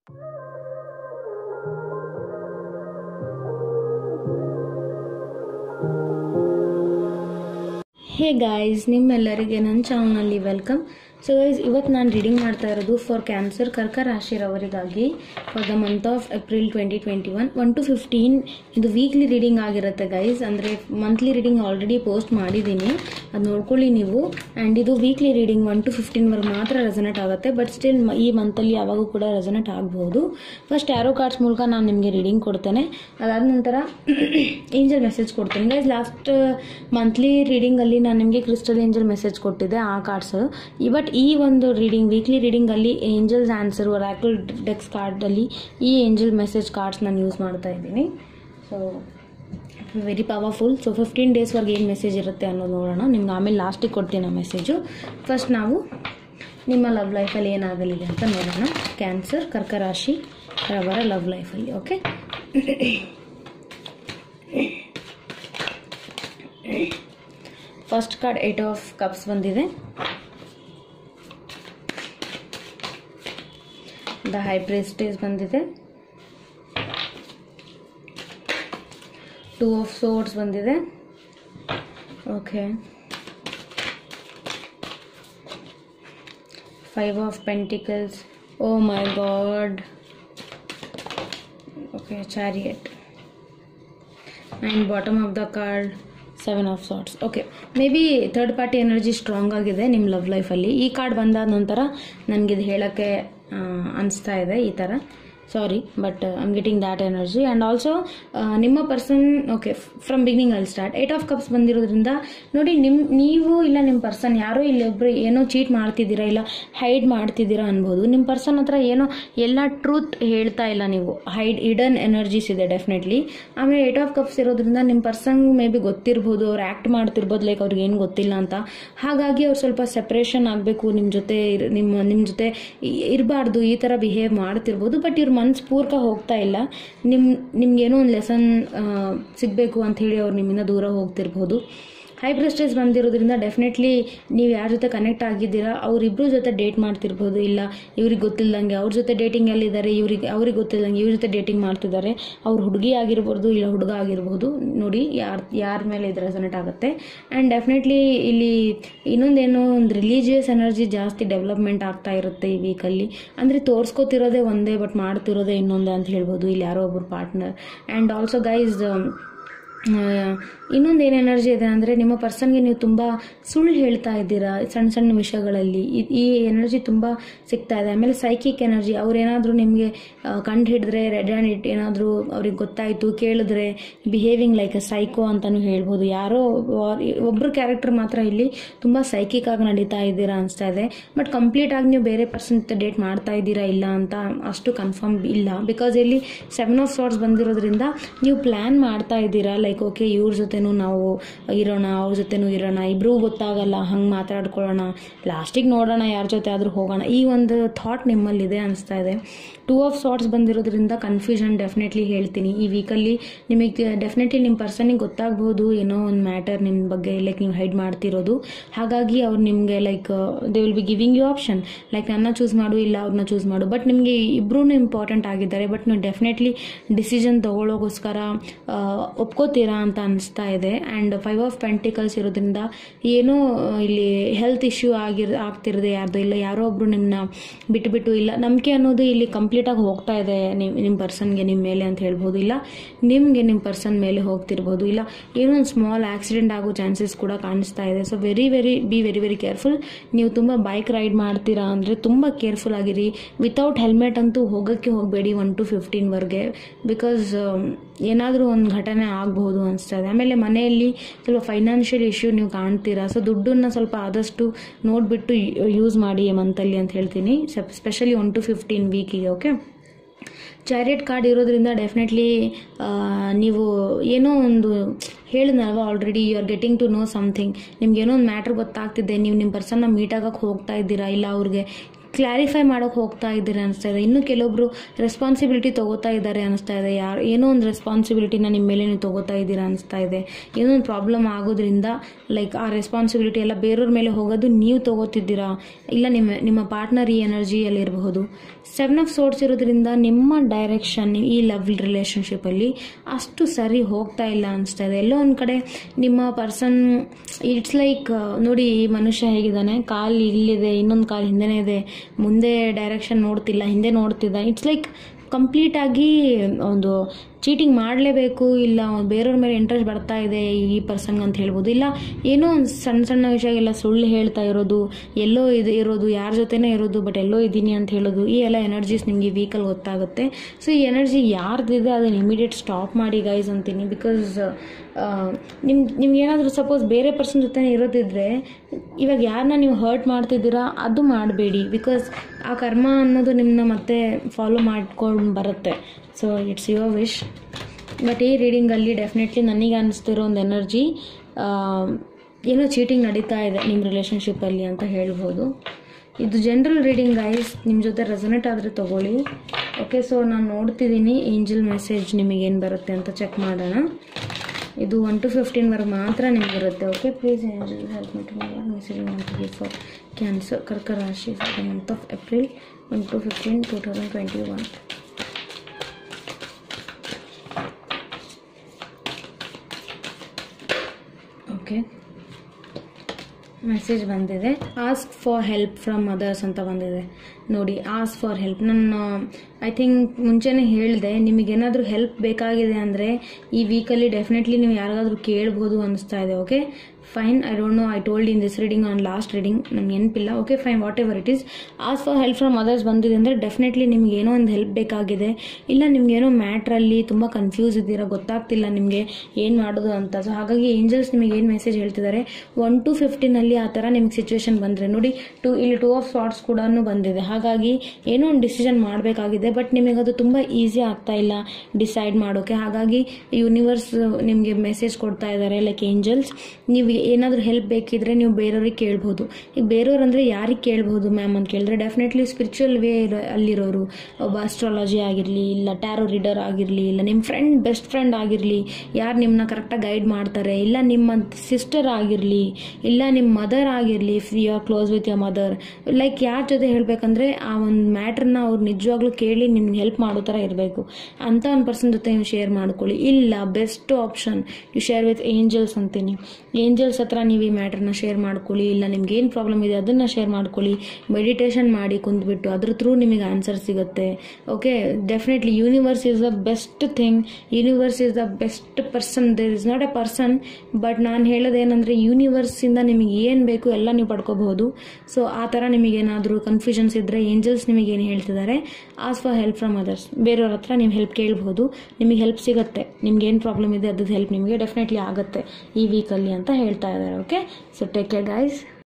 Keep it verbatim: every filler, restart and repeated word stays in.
Hey guys, ನಿಮ್ಮೆಲ್ಲರಿಗೆ ನನ್ನ ಚಾನಲ್ನಲ್ಲಿ welcome. So guys, ಇವತ್ತು ನಾನು ರೀಡಿಂಗ್ ಮಾಡ್ತಾ ಇರೋದು ಫಾರ್ ಕ್ಯಾನ್ಸರ್, ಕರ್ಕ ರಾಶಿರವರಿಗಾಗಿ for the month of April twenty twenty one one to fifteen ಇದು ವೀಕ್ಲಿ ರೀಡಿಂಗ್ ಆಗಿರುತ್ತೆ ಗೈಸ್. ಅಂದರೆ ಮಂತ್ಲಿ ರೀಡಿಂಗ್ ಆಲ್ರೆಡಿ ಪೋಸ್ಟ್ ಮಾಡಿದ್ದೀನಿ, ಅದು ನೋಡ್ಕೊಳ್ಳಿ ನೀವು. ಆ್ಯಂಡ್ ಇದು ವೀಕ್ಲಿ ರೀಡಿಂಗ್ ಒನ್ ಟು ಫಿಫ್ಟೀನ್ವರೆಗೆ ಮಾತ್ರ ರೆಸನೇಟ್ ಆಗುತ್ತೆ, ಬಟ್ ಸ್ಟಿಲ್ ಈ ಮಂತಲ್ಲಿ ಯಾವಾಗೂ ಕೂಡ ರೆಸನೇಟ್ ಆಗ್ಬೋದು. ಫಸ್ಟ್ ಟ್ಯಾರೋ ಕಾರ್ಡ್ಸ್ ಮೂಲಕ ನಾನು ನಿಮಗೆ ರೀಡಿಂಗ್ ಕೊಡ್ತೇನೆ, ಅದಾದ ನಂತರ ಏಂಜಲ್ ಮೆಸೇಜ್ ಕೊಡ್ತೇನೆ ಗೈಸ್. ಲಾಸ್ಟ್ ಮಂತ್ಲಿ ರೀಡಿಂಗಲ್ಲಿ ನಾನು ನಿಮಗೆ ಕ್ರಿಸ್ಟಲ್ ಏಂಜಲ್ ಮೆಸೇಜ್ ಕೊಟ್ಟಿದ್ದೆ, ಆ ಕಾರ್ಡ್ಸ್. ಬಟ್ ಈ ಒಂದು ರೀಡಿಂಗ್ ವೀಕ್ಲಿ ರೀಡಿಂಗಲ್ಲಿ ಏಂಜಲ್ಸ್ ಆನ್ಸರ್ ಒರಾಕಲ್ ಡೆಕ್ಸ್ ಕಾರ್ಡಲ್ಲಿ ಈ ಏಂಜಲ್ ಮೆಸೇಜ್ ಕಾರ್ಡ್ಸ್ ನಾನು ಯೂಸ್ ಮಾಡ್ತಾ ಇದ್ದೀನಿ. So very powerful. So fifteen ಡೇಸ್ವರೆಗೆ ಏನು ಮೆಸೇಜ್ ಇರುತ್ತೆ ಅನ್ನೋದು ನೋಡೋಣ. ನಿಮ್ಗೆ ಆಮೇಲೆ ಲಾಸ್ಟಿಗೆ ಕೊಡ್ತೀನಿ ಆ ಮೆಸೇಜು. ಫಸ್ಟ್ ನಾವು ನಿಮ್ಮ ಲವ್ ಲೈಫಲ್ಲಿ ಏನಾಗಲಿದೆ ಅಂತ ನೋಡೋಣ. ಕ್ಯಾನ್ಸರ್, ಕರ್ಕ ರಾಶಿ ಅವರ ಲವ್ ಲೈಫಲ್ಲಿ. Okay, first card eight of cups ಬಂದಿದೆ. ದ ಹೈ ಪ್ರಿಸ್ಟೆಸ್ ಬಂದಿದೆ. ಟೂ ಆಫ್ ಸೋರ್ಡ್ಸ್ ಬಂದಿದೆ. Okay, five of pentacles. Oh my god. Okay, chariot. And bottom of the card seven of swords. Okay, maybe third party energy strong ಆಗಿದೆ ನಿಮ್ಮ love ಲೈಫಲ್ಲಿ. ಈ card ಬಂದಾದ ನಂತರ ನನಗಿದು ಹೇಳೋಕ್ಕೆ ಅನಿಸ್ತಾ ಇದೆ ಈ ಥರ. Sorry, but I am getting that energy. And also ನಿಮ್ಮ ಪರ್ಸನ್, ಓಕೆ, ಫ್ರಮ್ ಬಿಗಿನಿಂಗ್ ಅಲ್ಲಿ ಸ್ಟಾರ್ಟ್. ಏಟ್ ಆಫ್ ಕಪ್ಸ್ ಬಂದಿರೋದ್ರಿಂದ ನೋಡಿ, ನಿಮ್ಮ ನೀವು ಇಲ್ಲ ನಿಮ್ಮ ಪರ್ಸನ್ ಯಾರೋ ಇಲ್ಲೊಬ್ರು ಏನೋ ಚೀಟ್ ಮಾಡ್ತಿದ್ದೀರಾ, ಇಲ್ಲ ಹೈಡ್ ಮಾಡ್ತಿದ್ದೀರಾ ಅನ್ಬೋದು. ನಿಮ್ಮ ಪರ್ಸನ್ ಹತ್ರ ಏನೋ ಎಲ್ಲ ಟ್ರೂತ್ ಹೇಳ್ತಾ ಇಲ್ಲ ನೀವು, ಹೈಡ್ ಹಿಡನ್ ಎನರ್ಜೀಸ್ ಇದೆ ಡೆಫಿನೆಟ್ಲಿ. ಆಮೇಲೆ ಏಟ್ ಆಫ್ ಕಪ್ಸ್ ಇರೋದ್ರಿಂದ ನಿಮ್ಮ ಪರ್ಸನ್ ಮೇ ಬಿ ಗೊತ್ತಿರ್ಬೋದು, ಅವ್ರು ಆ್ಯಕ್ಟ್ ಮಾಡ್ತಿರ್ಬೋದು ಲೈಕ್ ಅವ್ರಿಗೆ ಏನು ಗೊತ್ತಿಲ್ಲ ಅಂತ. ಹಾಗಾಗಿ ಅವ್ರು ಸ್ವಲ್ಪ ಸೆಪ್ರೇಷನ್ ಆಗಬೇಕು, ನಿಮ್ಮ ಜೊತೆ ನಿಮ್ಮ ನಿಮ್ಮ ಜೊತೆ ಇರಬಾರ್ದು, ಈ ಥರ ಬಿಹೇವ್ ಮಾಡ್ತಿರ್ಬೋದು. ಬಟ್ ಇವ್ರು ಮನ್ಸು ಪೂರ್ಕ ಹೋಗ್ತಾ ಇಲ್ಲ, ನಿಮ್ಮ ನಿಮ್ಗೇನೋ ಒಂದು ಲೆಸನ್ ಸಿಗಬೇಕು ಅಂಥೇಳಿ ಅವ್ರು ನಿಮ್ಮಿಂದ ದೂರ ಹೋಗ್ತಿರ್ಬೋದು. ಹೈ ಪ್ರಿಸ್ಟೆಸ್ ಬಂದಿರೋದ್ರಿಂದ ಡೆಫಿನೆಟ್ಲಿ ನೀವು ಯಾರ ಜೊತೆ ಕನೆಕ್ಟ್ ಆಗಿದ್ದೀರಾ ಅವರಿಬ್ಬರ ಜೊತೆ ಡೇಟ್ ಮಾಡ್ತಿರ್ಬೋದು, ಇಲ್ಲ ಇವ್ರಿಗೆ ಗೊತ್ತಿಲ್ಲದಂಗೆ ಅವ್ರ ಜೊತೆ ಡೇಟಿಂಗಲ್ಲಿದ್ದಾರೆ, ಇವ್ರಿಗೆ ಅವ್ರಿಗೆ ಗೊತ್ತಿಲ್ಲದಂಗೆ ಇವ್ರ ಜೊತೆ ಡೇಟಿಂಗ್ ಮಾಡ್ತಿದ್ದಾರೆ. ಅವ್ರು ಹುಡುಗಿ ಆಗಿರ್ಬೋದು ಇಲ್ಲ ಹುಡುಗ ಆಗಿರ್ಬೋದು. ನೋಡಿ ಯಾರು ಯಾರ ಮೇಲೆ ಇದು ರೆಸನೇಟ್ ಆಗುತ್ತೆ. ಆ್ಯಂಡ್ ಡೆಫಿನೆಟ್ಲಿ ಇಲ್ಲಿ ಇನ್ನೊಂದೇನೋ ಒಂದು ರಿಲೀಜಿಯಸ್ ಎನರ್ಜಿ ಜಾಸ್ತಿ ಡೆವಲಪ್ಮೆಂಟ್ ಆಗ್ತಾ ಇರುತ್ತೆ ಈ ವೀಕಲ್ಲಿ. ಅಂದರೆ ತೋರಿಸ್ಕೋತಿರೋದೇ ಒಂದೇ ಬಟ್ ಮಾಡ್ತಿರೋದೇ ಇನ್ನೊಂದೇ ಅಂತ ಹೇಳ್ಬೋದು ಇಲ್ಲಿ ಯಾರೋ ಒಬ್ಬರು ಪಾರ್ಟ್ನರ್. ಆ್ಯಂಡ್ ಆಲ್ಸೋ ಗೈಸ್, ಇನ್ನೊಂದು ಏನು ಎನರ್ಜಿ ಇದೆ ಅಂದರೆ ನಿಮ್ಮ ಪರ್ಸನ್ಗೆ ನೀವು ತುಂಬ ಸುಳ್ಳು ಹೇಳ್ತಾ ಇದ್ದೀರಾ ಸಣ್ಣ ಸಣ್ಣ ವಿಷಯಗಳಲ್ಲಿ. ಈ ಎನರ್ಜಿ ತುಂಬ ಸಿಗ್ತಾ ಇದೆ. ಆಮೇಲೆ ಸೈಕಿಕ್ ಎನರ್ಜಿ, ಅವ್ರೇನಾದರೂ ನಿಮಗೆ ಕಂಡು ಹಿಡಿದ್ರೆ, ರೆಡ್ ಆ್ಯಂಡ್ ಇಟ್ ಏನಾದರೂ ಅವ್ರಿಗೆ ಗೊತ್ತಾಯಿತು ಕೇಳಿದ್ರೆ, ಬಿಹೇವಿಂಗ್ ಲೈಕ್ ಅ ಸೈಕೋ ಅಂತಲೂ ಹೇಳ್ಬೋದು. ಯಾರೋ ಒಬ್ಬರು ಕ್ಯಾರೆಕ್ಟರ್ ಮಾತ್ರ ಇಲ್ಲಿ ತುಂಬ ಸೈಕಿಕ್ ಆಗಿ ನಡೀತಾ ಇದ್ದೀರಾ ಅನಿಸ್ತಾ ಇದೆ. ಬಟ್ ಕಂಪ್ಲೀಟಾಗಿ ನೀವು ಬೇರೆ ಪರ್ಸನ್ ಜೊತೆ ಡೇಟ್ ಮಾಡ್ತಾ ಇದ್ದೀರಾ ಇಲ್ಲ ಅಂತ ಅಷ್ಟು ಕನ್ಫರ್ಮ್ ಇಲ್ಲ. ಬಿಕಾಸ್ ಇಲ್ಲಿ ಸೆವೆನ್ ಆಫ್ ಸಾರ್ಟ್ಸ್ ಬಂದಿರೋದ್ರಿಂದ ನೀವು ಪ್ಲ್ಯಾನ್ ಮಾಡ್ತಾ ಇದ್ದೀರಾ, ಲೈಕ್ ಓಕೆ ಇವ್ರ ಜೊತೆನೂ ನಾವು ಇರೋಣ, ಅವ್ರ ಜೊತೆನೂ ಇರೋಣ, ಇಬ್ರಿಗೂ ಗೊತ್ತಾಗಲ್ಲ, ಹಂಗೆ ಮಾತಾಡ್ಕೊಳ್ಳೋಣ, ಲಾಸ್ಟಿಗೆ ನೋಡೋಣ ಯಾರ ಜೊತೆ ಆದರೂ ಹೋಗೋಣ, ಈ ಒಂದು ಥಾಟ್ ನಿಮ್ಮಲ್ಲಿದೆ ಅನಿಸ್ತಾ ಇದೆ. ಟೂ ಆಫ್ ಸಾರ್ಟ್ಸ್ ಬಂದಿರೋದ್ರಿಂದ ಕನ್ಫ್ಯೂಷನ್ ಡೆಫಿನೆಟ್ಲಿ ಹೇಳ್ತೀನಿ ಈ ವೀಕಲ್ಲಿ. ನಿಮಗೆ ಡೆಫಿನೆಟ್ಲಿ ನಿಮ್ಮ ಪರ್ಸನಿಗೆ ಗೊತ್ತಾಗ್ಬೋದು ಏನೋ ಒಂದು ಮ್ಯಾಟರ್ ನಿಮ್ಮ ಬಗ್ಗೆ ಲೈಕ್ ನೀವು ಹೈಡ್ ಮಾಡ್ತಿರೋದು. ಹಾಗಾಗಿ ಅವ್ರು ನಿಮಗೆ like they will be giving you option, like ನನ್ನ ಚೂಸ್ ಮಾಡು ಇಲ್ಲ ಅವ್ರನ್ನ ಚೂಸ್ ಮಾಡು. ಬಟ್ ನಿಮಗೆ ಇಬ್ಬರೂ ಇಂಪಾರ್ಟೆಂಟ್ ಆಗಿದ್ದಾರೆ. ಬಟ್ ನೀವು ಡೆಫಿನೆಟ್ಲಿ ಡಿಸಿಷನ್ ತೊಗೊಳ್ಳೋಗೋಸ್ಕರ ಒಪ್ಕೋತೀರಾ ಅಂತ ಅನಿಸ್ತಾ ಇದೆ. ಆ್ಯಂಡ್ ಫೈವ್ ಆಫ್ ಪೆಂಟಿಕಲ್ಸ್ ಇರೋದ್ರಿಂದ ಏನೋ ಇಲ್ಲಿ ಹೆಲ್ತ್ ಇಶ್ಯೂ ಆಗಿರ್ ಆಗ್ತಿರೋದು ಯಾರ್ದು, ಇಲ್ಲ ಯಾರೋ ಒಬ್ರು ನಿಮ್ಮನ್ನ ಬಿಟ್ಟುಬಿಟ್ಟು, ಇಲ್ಲ ನಂಬಿಕೆ ಅನ್ನೋದು ಇಲ್ಲಿ ಕಂಪ್ಲೀಟಾಗಿ ಹೋಗ್ತಾ ಇದೆ ನಿಮ್ಮ ನಿಮ್ಮ ಪರ್ಸನ್ಗೆ ನಿಮ್ಮ ಮೇಲೆ ಅಂತ ಹೇಳ್ಬೋದು, ಇಲ್ಲ ನಿಮಗೆ ನಿಮ್ಮ ಪರ್ಸನ್ ಮೇಲೆ ಹೋಗ್ತಿರ್ಬೋದು, ಇಲ್ಲ ಏನೋ ಒಂದು ಸ್ಮಾಲ್ ಆಕ್ಸಿಡೆಂಟ್ ಆಗೋ ಚಾನ್ಸಸ್ ಕೂಡ ಕಾಣಿಸ್ತಾ ಇದೆ. So very very be very very careful. ನೀವು ತುಂಬ ಬೈಕ್ ರೈಡ್ ಮಾಡ್ತೀರಾ ಅಂದರೆ ತುಂಬ ಕೇರ್ಫುಲ್ ಆಗಿರಿ. ವಿತೌಟ್ ಹೆಲ್ಮೆಟ್ ಅಂತೂ ಹೋಗೋಕ್ಕೆ ಹೋಗಬೇಡಿ ಒನ್ ಟು ಫಿಫ್ಟೀನ್ವರೆಗೆ. ಬಿಕಾಸ್ ಏನಾದರೂ ಒಂದು ಘಟನೆ ಆಗಬಹುದು ಅನಿಸ್ತಾ ಇದೆ. ಆಮೇಲೆ ಮನೆಯಲ್ಲಿ ಸ್ವಲ್ಪ ಫೈನಾನ್ಷಿಯಲ್ ಇಶ್ಯೂ ನೀವು ಕಾಣ್ತೀರಾ. ಸೊ ದುಡ್ಡನ್ನು ಸ್ವಲ್ಪ ಆದಷ್ಟು ನೋಡಿಬಿಟ್ಟು ಯೂಸ್ ಮಾಡಿ ಈ ಮಂತಲ್ಲಿ ಅಂತ ಹೇಳ್ತೀನಿ, ಸ್ಪೆಷಲಿ ಒನ್ ಟು ಫಿಫ್ಟೀನ್ ವೀಕಿಗೆ. ಓಕೆ, ಚಾರಿಯಟ್ ಕಾರ್ಡ್ ಇರೋದ್ರಿಂದ ಡೆಫಿನೆಟ್ಲಿ ನೀವು ಏನೋ ಒಂದು ಹೇಳಿದ್ನಲ್ವ already, you are getting to know something. ನಿಮ್ಗೆ ಏನೋ ಒಂದು ಮ್ಯಾಟ್ರ್ ಗೊತ್ತಾಗ್ತಿದೆ, ನೀವು ನಿಮ್ಮ ಪರ್ಸನ್ನ ಮೀಟ್ ಆಗೋಕ್ಕೆ ಹೋಗ್ತಾ ಇದ್ದೀರಾ, ಇಲ್ಲ ಅವ್ರಿಗೆ ಕ್ಲಾರಿಫೈ ಮಾಡೋಕೆ ಹೋಗ್ತಾ ಇದ್ದೀರಾ ಅನಿಸ್ತಾ ಇದೆ. ಇನ್ನು ಕೆಲವೊಬ್ರು ರೆಸ್ಪಾನ್ಸಿಬಿಲಿಟಿ ತಗೋತಾ ಇದ್ದಾರೆ ಅನಿಸ್ತಾ ಇದೆ. ಯಾರು ಏನೋ ಒಂದು ರೆಸ್ಪಾನ್ಸಿಬಿಲಿಟಿನ ನಿಮ್ಮ ಮೇಲೆ ನೀವು ತಗೋತಾ ಇದ್ದೀರಾ ಅನಿಸ್ತಾ ಇದೆ. ಏನೋ ಒಂದು ಪ್ರಾಬ್ಲಮ್ ಆಗೋದ್ರಿಂದ ಲೈಕ್ ಆ ರೆಸ್ಪಾನ್ಸಿಬಿಲಿಟಿ ಎಲ್ಲ ಬೇರೆಯವ್ರ ಮೇಲೆ ಹೋಗೋದು ನೀವು ತಗೋತಿದ್ದೀರಾ, ಇಲ್ಲ ನಿಮ್ಮ ನಿಮ್ಮ ಪಾರ್ಟ್ನರ್ ಈ ಎನರ್ಜಿಯಲ್ಲಿ ಇರಬಹುದು. ಸೆವೆನ್ ಆಫ್ ಸೋರ್ಸ್ ಇರೋದ್ರಿಂದ ನಿಮ್ಮ ಡೈರೆಕ್ಷನ್ ಈ ಲವ್ ರಿಲೇಷನ್ಶಿಪ್ಪಲ್ಲಿ ಅಷ್ಟು ಸರಿ ಹೋಗ್ತಾ ಇಲ್ಲ ಅನಿಸ್ತಾ ಇದೆ. ಎಲ್ಲೋ ಒಂದು ಕಡೆ ನಿಮ್ಮ ಪರ್ಸನ್ ಇಟ್ಸ್ ಲೈಕ್ ನೋಡಿ, ಈ ಮನುಷ್ಯ ಹೇಗಿದ್ದಾನೆ, ಕಾಲು ಇಲ್ಲಿದೆ, ಇನ್ನೊಂದು ಕಾಲು ಹಿಂದೆನೇ ಇದೆ, ಮುಂದೆ ಡೈರೆಕ್ಷನ್ ನೋಡ್ತಿಲ್ಲ, ಹಿಂದೆ ನೋಡ್ತಿದ್ದ. ಇಟ್ಸ್ ಲೈಕ್ ಕಂಪ್ಲೀಟ್ ಆಗಿ ಒಂದು ಚೀಟಿಂಗ್ ಮಾಡಲೇಬೇಕು, ಇಲ್ಲ ಬೇರೆಯವ್ರ ಮೇಲೆ ಇಂಟ್ರೆಸ್ಟ್ ಬರ್ತಾ ಇದೆ ಈ ಪರ್ಸನ್ಗೆ ಅಂತ ಹೇಳ್ಬೋದು. ಇಲ್ಲ ಏನೋ ಒಂದು ಸಣ್ಣ ಸಣ್ಣ ವಿಷಯಗೆಲ್ಲ ಸುಳ್ಳು ಹೇಳ್ತಾ ಇರೋದು, ಎಲ್ಲೋ ಇದು ಇರೋದು, ಯಾರ ಜೊತೆನೇ ಇರೋದು ಬಟ್ ಎಲ್ಲೋ ಇದ್ದೀನಿ ಅಂತ ಹೇಳೋದು, ಈ ಎಲ್ಲ ಎನರ್ಜೀಸ್ ನಿಮಗೆ ವೀಕಲ್ಲಿ ಗೊತ್ತಾಗುತ್ತೆ. ಸೊ ಈ ಎನರ್ಜಿ ಯಾರ್ದಿದೆ ಅದನ್ನು ಇಮಿಡಿಯೇಟ್ ಸ್ಟಾಪ್ ಮಾಡಿ ಗೈಸ್ ಅಂತೀನಿ. ಬಿಕಾಸ್ ನಿಮ್ ನಿಮ್ಗೇನಾದರೂ ಸಪೋಸ್ ಬೇರೆ ಪರ್ಸನ್ ಜೊತೆ ಇರೋದಿದ್ರೆ ಇವಾಗ ಯಾರನ್ನ ನೀವು ಹರ್ಟ್ ಮಾಡ್ತಿದ್ದೀರಾ ಅದು ಮಾಡಬೇಡಿ. ಬಿಕಾಸ್ ಆ ಕರ್ಮ ಅನ್ನೋದು ನಿಮ್ಮನ್ನ ಮತ್ತೆ ಫಾಲೋ ಮಾಡ್ಕೊಂಡು ಬರುತ್ತೆ. So it's your wish. But ಈ ರೀಡಿಂಗಲ್ಲಿ ಡೆಫಿನೆಟ್ಲಿ ನನಗೆ ಅನ್ನಿಸ್ತಿರೋ ಒಂದು ಎನರ್ಜಿ ಏನೋ ಚೀಟಿಂಗ್ ನಡೀತಾ ಇದೆ ನಿಮ್ಮ ರಿಲೇಷನ್ಶಿಪ್ಪಲ್ಲಿ ಅಂತ ಹೇಳ್ಬೋದು. ಇದು ಜನರಲ್ ರೀಡಿಂಗ್ ಗೈಸ್, ನಿಮ್ಮ ಜೊತೆ ರೆಸೊನೇಟ್ ಆದರೆ ತೊಗೊಳ್ಳಿ. ಓಕೆ, ಸೊ ನಾನು ನೋಡ್ತಿದ್ದೀನಿ ಏಂಜಲ್ ಮೆಸೇಜ್ ನಿಮಗೇನು ಬರುತ್ತೆ ಅಂತ ಚೆಕ್ ಮಾಡೋಣ. ಇದು ಒನ್ ಟು ಫಿಫ್ಟೀನ್ವರೆಗೆ ಮಾತ್ರ ನಿಮ್ಗೆ ಬರುತ್ತೆ. Okay, please angel help me to know what message you want to give for cancer ಕರ್ಕ ರಾಶಿ for the month of April one to fifteen two thousand twenty one. Okay, message ಬಂದಿದೆ. Ask for help from others ಅಂತ ಬಂದಿದೆ ನೋಡಿ. Ask for help, ನಾನು I think ಮುಂಚೆನೇ ಹೇಳಿದೆ, ನಿಮಗೇನಾದರೂ ಹೆಲ್ಪ್ ಬೇಕಾಗಿದೆ ಅಂದರೆ ಈ ವೀಕಲ್ಲಿ ಡೆಫಿನೆಟ್ಲಿ ನೀವು ಯಾರಿಗಾದ್ರೂ ಕೇಳ್ಬೋದು ಅನ್ನಿಸ್ತಾ ಇದೆ. Okay fine, I don't know, I told in this reading on last reading, ನನಗೆ ನೆನಪಿಲ್ಲ. Okay fine, whatever it is. Ask for help from others ಬಂದಿದೆ ಅಂದರೆ ಡೆಫಿನೆಟ್ಲಿ ನಿಮ್ಗೆ ಏನೋ ಒಂದು ಹೆಲ್ಪ್ ಬೇಕಾಗಿದೆ, ಇಲ್ಲ ನಿಮ್ಗೇನೋ ಮ್ಯಾಟ್ರಲ್ಲಿ ತುಂಬ ಕನ್ಫ್ಯೂಸ್ ಇದ್ದೀರಾ, ಗೊತ್ತಾಗ್ತಿಲ್ಲ ನಿಮಗೆ ಏನು ಮಾಡೋದು ಅಂತ. ಸೊ ಹಾಗಾಗಿ ಏಂಜಲ್ಸ್ ನಿಮಗೆ ಏನು ಮೆಸೇಜ್ ಹೇಳ್ತಿದ್ದಾರೆ, ಒನ್ ಟು ಫಿಫ್ಟೀನಲ್ಲಿ ಆ ಥರ ನಿಮ್ಗೆ ಸಿಚುವೇಶನ್ ಬಂದರೆ ನೋಡಿ, ಟು ಇಲ್ಲಿ ಟೂ ಆಫ್ ಸಾರ್ಟ್ಸ್ ಕೂಡ ಬಂದಿದೆ. ಹಾಗಾಗಿ ಏನೋ ಒಂದು ಡಿಸಿಷನ್ ಮಾಡಬೇಕಾಗಿದೆ, ಬಟ್ ನಿಮಗದು ತುಂಬ ಈಸಿ ಆಗ್ತಾ ಇಲ್ಲ ಡಿಸೈಡ್ ಮಾಡೋಕ್ಕೆ. ಹಾಗಾಗಿ ಯೂನಿವರ್ಸ್ ನಿಮಗೆ ಮೆಸೇಜ್ ಕೊಡ್ತಾ ಇದ್ದಾರೆ, ಲೈಕ್ ಏಂಜಲ್ಸ್, ನೀವು ಏನಾದರೂ ಹೆಲ್ಪ್ ಬೇಕಿದ್ರೆ ನೀವು ಬೇರೆಯವ್ರಿಗೆ ಕೇಳ್ಬೋದು. ಈಗ ಬೇರೆಯವ್ರು ಅಂದರೆ ಯಾರಿಗೆ ಕೇಳ್ಬೋದು ಮ್ಯಾಮ್ ಅಂತ ಕೇಳಿದ್ರೆ ಡೆಫಿನೆಟ್ಲಿ ಸ್ಪಿರಿಚುವಲ್ ವೇ ಅಲ್ಲಿರೋರು, ಒಬ್ಬ ಅಸ್ಟ್ರಾಲಜಿ ಆಗಿರಲಿ, ಇಲ್ಲ ಟ್ಯಾರೋ ರೀಡರ್ ಆಗಿರಲಿ, ಇಲ್ಲ ನಿಮ್ಮ ಫ್ರೆಂಡ್ ಬೆಸ್ಟ್ ಫ್ರೆಂಡ್ ಆಗಿರಲಿ, ಯಾರು ನಿಮ್ಮನ್ನ ಕರೆಕ್ಟಾಗಿ ಗೈಡ್ ಮಾಡ್ತಾರೆ, ಇಲ್ಲ ನಿಮ್ಮ ಸಿಸ್ಟರ್ ಆಗಿರಲಿ, ಇಲ್ಲ ನಿಮ್ಮ ಮದರ್ ಆಗಿರಲಿ, if you are close with your mother, like ಯಾರ ಜೊತೆ ಹೇಳಬೇಕಂದ್ರೆ ಆ ಒಂದು ಮ್ಯಾಟ್ರನ್ನ ಅವ್ರು ನಿಜವಾಗ್ಲೂ ಕೇಳಿ ನಿಮ್ಗೆ ಹೆಲ್ಪ್ ಮಾಡೋ ಥರ ಇರಬೇಕು ಅಂತ ಒಂದು ಪರ್ಸನ್ ಜೊತೆ ನೀವು ಶೇರ್ ಮಾಡ್ಕೊಳ್ಳಿ. ಇಲ್ಲ best option you share with angels ಅಂತೀನಿ. ಏಂಜಲ್ಸ್ ಹತ್ರ ನೀವು ಈ ಮ್ಯಾಟ್ರನ್ನ ಶೇರ್ ಮಾಡ್ಕೊಳ್ಳಿ, ಇಲ್ಲ ನಿಮ್ಗೆ ಏನು ಪ್ರಾಬ್ಲಮ್ ಇದೆ ಅದನ್ನು ಶೇರ್ ಮಾಡ್ಕೊಳ್ಳಿ, ಮೆಡಿಟೇಷನ್ ಮಾಡಿ ಕುಂತ್ಬಿಟ್ಟು ಅದ್ರ ಥ್ರೂ ನಿಮಗೆ ಆನ್ಸರ್ ಸಿಗುತ್ತೆ. Okay, definitely universe is the best thing, universe is the best person, there is not a person, but ನಾನು ಹೇಳೋದೇನೆಂದರೆ ಯೂನಿವರ್ಸಿಂದ ನಿಮಗೆ ಏನು ಬೇಕು ಎಲ್ಲ ನೀವು ಪಡ್ಕೋಬಹುದು. ಸೊ ಆ ಥರ ನಿಮಗೇನಾದರೂ ಕನ್ಫ್ಯೂಷನ್ಸ್ ಇದ್ದರೆ ಏಂಜಲ್ಸ್ ನಿಮಗೇನು ಹೇಳ್ತಿದ್ದಾರೆ, ask for help from others, ಬೇರೆಯವ್ರ ಹತ್ರ ನೀವು ಹೆಲ್ಪ್ ಕೇಳ್ಬೋದು, ನಿಮಗೆ ಹೆಲ್ಪ್ ಸಿಗುತ್ತೆ, ನಿಮ್ಗೆ ಏನು ಪ್ರಾಬ್ಲಮ್ ಇದೆ ಅದ್ರದ್ದು ಹೆಲ್ಪ್ ನಿಮಗೆ ಡೆಫಿನೆಟ್ಲಿ ಆಗುತ್ತೆ ಈ ವೀಕಲ್ಲಿ ಅಂತ ಹೇಳ್ತಾ ಇದ್ದಾರೆ. Okay, so take care guys.